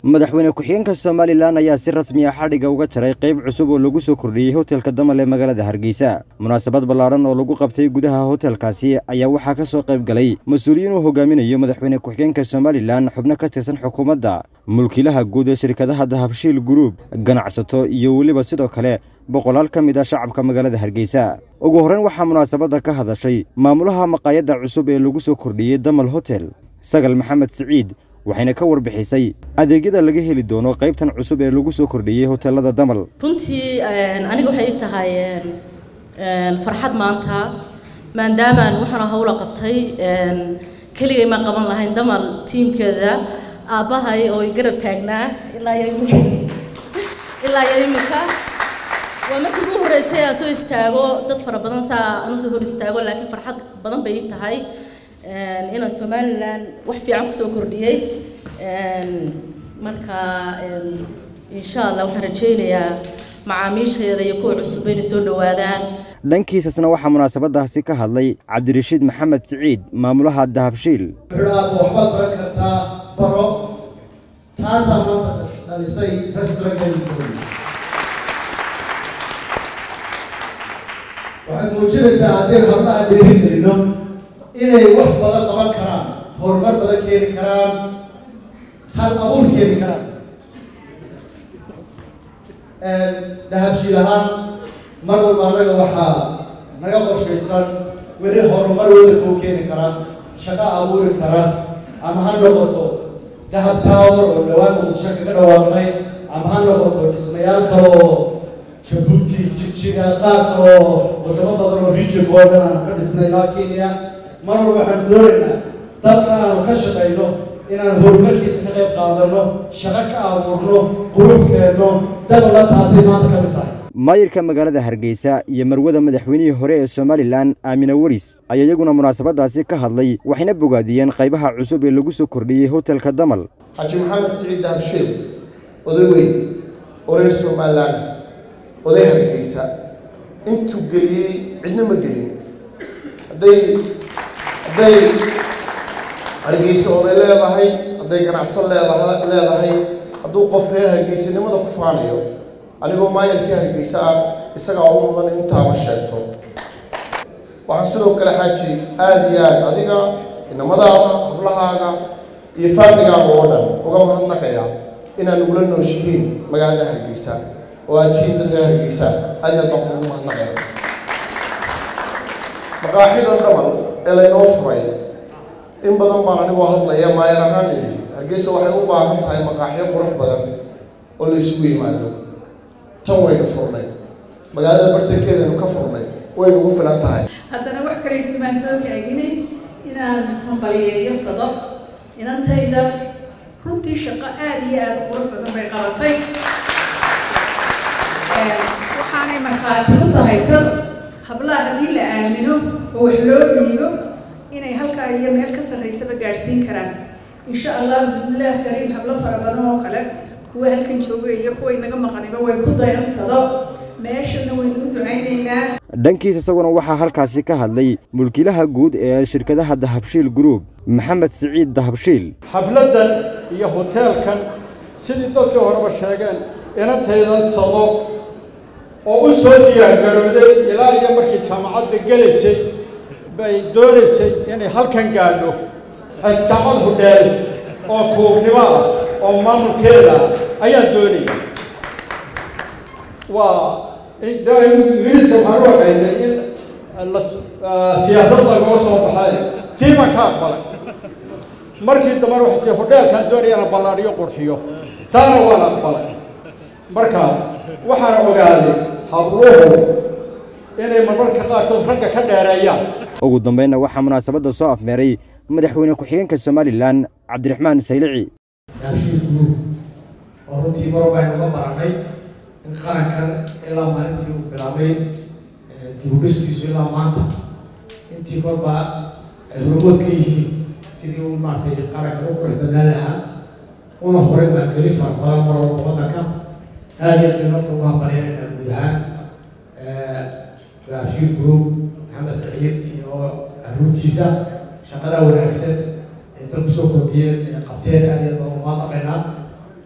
madaxweyne ku-xigeenka Somaliland ayaa si rasmi ah xadhiga uga jaray qayb cusub oo lagu soo kordhiyay hotelka Damal ee magaalada Hargeysa. Munaasabad ballaaran oo lagu qabtay gudaha hotelkaasi ayaa waxaa ka soo qayb galay mas'uuliyiin uu hogaaminayo madaxweyne ku-xigeenka Somaliland, xubno ka tirsan xukuumadda, mulkiilaha guud ee shirkadaha Dahabshiil Group, ganacsato iyo waliba sidoo kale boqolaal ka mid ah shacabka magaalada Hargeysa. Ugu horreyn waxaa munaasabada ka hadashay maamulaha maqaayadda cusub ee lagu soo kordhiyay Damal Hotel, Sagal Maxamed Saciid, waxayna ka warbixisay adeegyada laga heli doono qaybtan cusub ee lagu soo kordhiyay hoteelada Damal. runtii aniga waxay tahay farxad maanta maadaama waxaan hawla qabtay kaliya ma qaban lahayn Damal teamkeeda aabahay oo garab taagnaa ilaa imika waa markii ugu horeysay aan soo istaago dad fara badan saa aan soo hor istaago laakiin farxad badan bay tahay inaan Somaliland wax fiican ku soo kordhiyay marka insha Allah waxaan rajaynayaa macaamiisheeda iyo kuwa cusub inay soo dhawaadaan. dhankiisana waxaa munaasabadaasi ka hadlay Cabdirashiid Maxamed Saciid, maamulaha Dahabshiil. waxbaad baran kartaa baro taasaa maanta dhalisay restaurant-keena. waxaad muujinaysaa haddii hablaha dheerigelino inay wax badan qaban karaan, horumar badan keeni karaan, hal abuur keeni karaan. Dahabshiil ahaan mar walba anaga waxaa naga qorshaysan wixii horumar weyn kuu keeni kara, shaqo abuuri kara, ama ha noqoto Dahab Tower oo dhawaan Muqdisho kaga dhawaaqnay, ama ha noqoto dhismayaal kale oo Jabuuti, Jigjiga, qaar kale oo wadamo badan oo region oo dhan aan ka dhisnay ilaa Kenya. mar walba waxaan doonaynaa dadka aan ka shaqayno inaan horumarkiisa ka qayb qaadano, shaqo ka abuurno, qurubkeeno Damal taasay maanta ka mid tahay. maayirka magaalada Hargeysa iyo marwada madaxweynihii hore ee Somaliland Aamina Waris ayaa iyaguna munaasabadaasi ka hadlay, waxayna bogaadiyeen qaybaha cusub ee lagu soo kordhiyay hotelka Damal. Xaji Maxamed Saciid Dahabshiil oday weyn oo reer Somaliland oday Hargeysa intuu geliyay cidna ma gelin. hadday Hargeysa oo leedahay, hadday ganacsan leedahay, hadduu qof reer Hargeysanimada ku faanayo anigoo maayirka Hargeysa isaga oo mudan inta ma sheegto. waxaan sidoo kale xaaji aad iyo aad adiga inamadaada, hablahaaga iyo faamigaaga oo dhan uga mahadnaqaya inaan ugula nooshihiin magaalada Hargeysa oo aad tihiin dadka Hargeysa aad iyo aad baan ugu mahadnaqaya. maqaaxida Damal ee laynoo furay in badan baan anigoo hadlaya maayir ahaan idhi Hargeysa waxay u baahan tahay maqaaxiyo qurux badan oo la isugu yimaado. tan waynu furnay, magaalada bartankeedanu ka furnay, way ugu filan tahay. haddana wax kale ismaan soo taaginay inaan hambaliyeeyo Sadaq inantayda runtii shaqo aad iyo aad u qurux badan bay qabatay. waxaanay markhaati u tahay hablaha haddii la aamino oo wax loo dhiibo inay halkaa iyo meel ka sarreysaba gaadhsiin karaan. insha Allah billaah kariim hablo fara badan oo kale kuwa halkan jooga iyo kuwa inaga maqaniba way ku dayansado meeshana waynu u ducaynaynaa. dhankiisa isaguna waxaa halkaasi ka hadlay mulkiilaha guud ee shirkadaha Dahabshiil Group, Maxamed Saciid Dahabshiil. xafladan iyo hotelkan sidii dadka horeba sheegeen inantaydan sado oo u soo diyaar garowday ilaa iyo markii jaamacadda galaysay bay doonaysay inay halkan gaadho. jaamacad hudheel oo kuubnimo ah oo maamulkeeda ayaa doonaya. waa ingiriiska waxaan u aqaynay in siyaasadda laga soo baxay tiiman ka aqbalay. markii dambe waxay tii hudheelkan doonaya inaan ballaadhiyo qurxiyo, taana waan aqbalay. marka waxaan ogaaday habluhu inay marmarka qaarkood ragga ka dheereeyaan. ugu dambeynna waxaa munaasabada soo afmeeray madaxweyne ku-xigeenka Somaliland Cabdiraxmaan Saylici. Dahabshiil Group oo runtii mar walba aynu uga baranay in qarankan ilaa maalintii uu bilaabay dib u dhiskiisu ilaa maanta intii korba ay hormood ka yihiin sidii uu maartay qaranka u qurux badnaan lahaa una horay maalgeli fara badan mar walba waddanka. aad iyo aad bay nafta ugu hambalyeynayna guud ahaan Dahabshiil Group, Maxamed Saciid iyo arruurtiisa shaqada wanaagsan ee dalku soo kordhiyeen ee qabteen aad iyo aad baan ugu mahadnaqaynaa.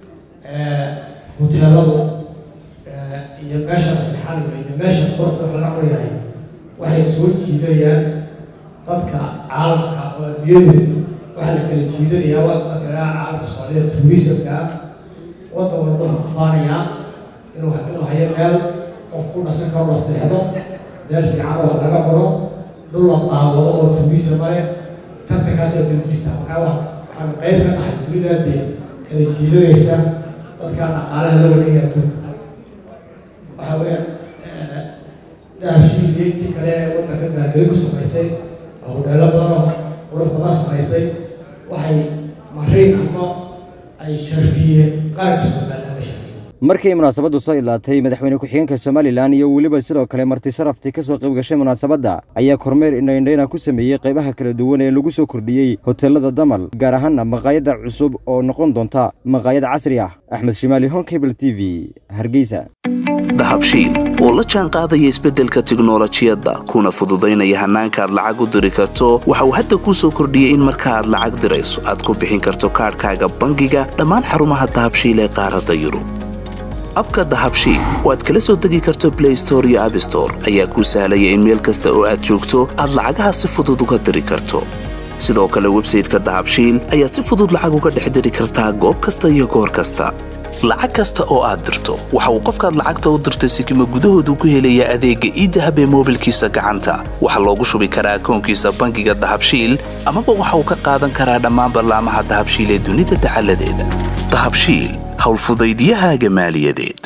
hoteeladu iyo meesha nasrixaniga iyo meesha quruxda laga cunyahay waxay soo jiidayaan dadka caalamka oo adduunyadu waxaa la kala jiidanayaa waa dadka caalamka Soomaaliya tourismka waddan walba wuxuu faanayaa inuu hayo meel qof ku dhasan karo la seexdo meel fiican oo laga cuno dhul la daawado oo tourism leh tartankaas ay ku jirtaa waxaan qayb ka nahay dunida kala jiidanaysa dadka dhaqaalaha la wadaaga adduunka waxa weeyaan daafshiiliyay kale waddanka baadari ku samaysay hawdheelo badan oo qurux badan samaysay waxay marin ama ay sharfiyeen qaranka Soomaaliya sharfiyeen markii munaasabadu soo ilaatay madaxweyne ku-xigeenka Somaliland iyo waliba sidoo kale marti sharaftii ka soo qayb gashay munaasabada ayaa kormeer indhayn ku sameeyay qaybaha kala duwan ee lagu soo kordhiyay hoteelada Damal gaar ahaan maqaayada cusub oo noqon doonta maqaayad casri ah Axmed Shimaali Cable TV Hargeysa dahabshiil oo la jaan qaadaya isbeddelka tiknoolajiyadda kuna fududeynaya hanaanka aad lacag u diri karto waxa uu hadda ku soo kordhiyay in marka aad lacag dirayso aad ku bixin karto kaarkaaga bangiga dhammaan xarumaha dahabshiil ee qaaradda Yurub abka dahabshiil oo aad kala soo degi karto Play Store iyo App Store ayaa kuu sahlaya in meel kasta oo aad joogto aad lacagaha si fudud uga diri karto sidoo kale website-ka dahabshiil ayaad si fudud lacag uga dhex diri kartaa goob kasta iyo goor kasta lacag kasta oo aad dirto waxa uu qofkaad lacagta u dirtay sikimo gudahoodu ku helaya adeegga e-dahab ee moobilkiisa gacanta waxa loogu shubi karaa akoonkiisa bangiga dahabshiil ama waxa uu ka qaadan karaa dhammaan barnaamijyada dahabshiil ee dunida taxalladeeda dahabshiil hawl fudaydiyahaaga maaliyadeed